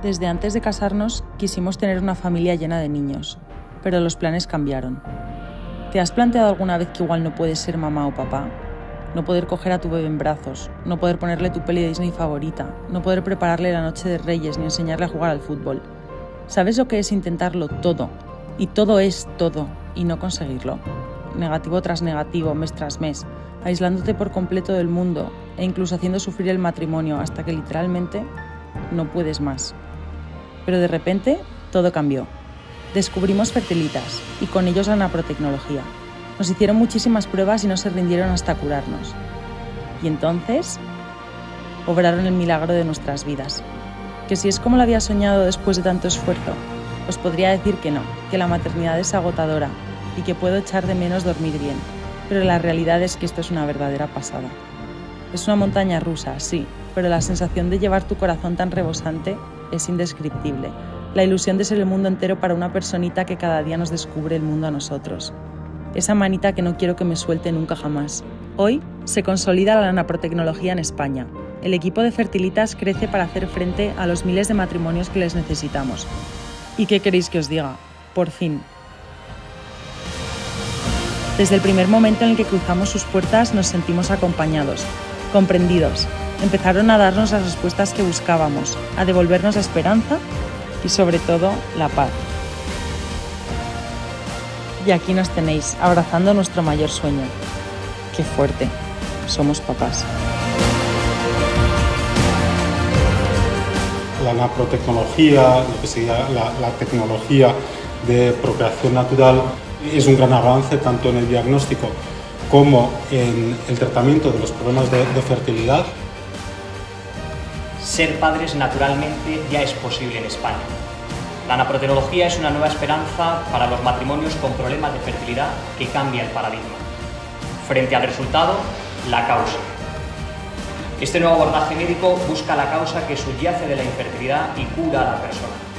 Desde antes de casarnos quisimos tener una familia llena de niños, pero los planes cambiaron. ¿Te has planteado alguna vez que igual no puedes ser mamá o papá? No poder coger a tu bebé en brazos, no poder ponerle tu peli de Disney favorita, no poder prepararle la noche de Reyes ni enseñarle a jugar al fútbol. ¿Sabes lo que es intentarlo todo? Y todo es todo, y no conseguirlo. Negativo tras negativo, mes tras mes, aislándote por completo del mundo e incluso haciendo sufrir el matrimonio hasta que literalmente no puedes más. Pero de repente todo cambió. Descubrimos Fertilitas y con ellos la naprotecnología. Nos hicieron muchísimas pruebas y no se rindieron hasta curarnos. Y entonces obraron el milagro de nuestras vidas. Que si es como lo había soñado después de tanto esfuerzo, os podría decir que no, que la maternidad es agotadora y que puedo echar de menos dormir bien. Pero la realidad es que esto es una verdadera pasada. Es una montaña rusa, sí, pero la sensación de llevar tu corazón tan rebosante es indescriptible. La ilusión de ser el mundo entero para una personita que cada día nos descubre el mundo a nosotros. Esa manita que no quiero que me suelte nunca jamás. Hoy se consolida la naprotecnología en España. El equipo de Fertilitas crece para hacer frente a los miles de matrimonios que les necesitamos. ¿Y qué queréis que os diga? Por fin. Desde el primer momento en el que cruzamos sus puertas nos sentimos acompañados, comprendidos. Empezaron a darnos las respuestas que buscábamos, a devolvernos la esperanza y sobre todo la paz. Y aquí nos tenéis, abrazando nuestro mayor sueño. ¡Qué fuerte! Somos papás. La naprotecnología, lo que sería la tecnología de procreación natural, es un gran avance tanto en el diagnóstico como en el tratamiento de los problemas de fertilidad. Ser padres naturalmente ya es posible en España. La naprotecnología es una nueva esperanza para los matrimonios con problemas de fertilidad que cambia el paradigma. Frente al resultado, la causa. Este nuevo abordaje médico busca la causa que subyace de la infertilidad y cura a la persona.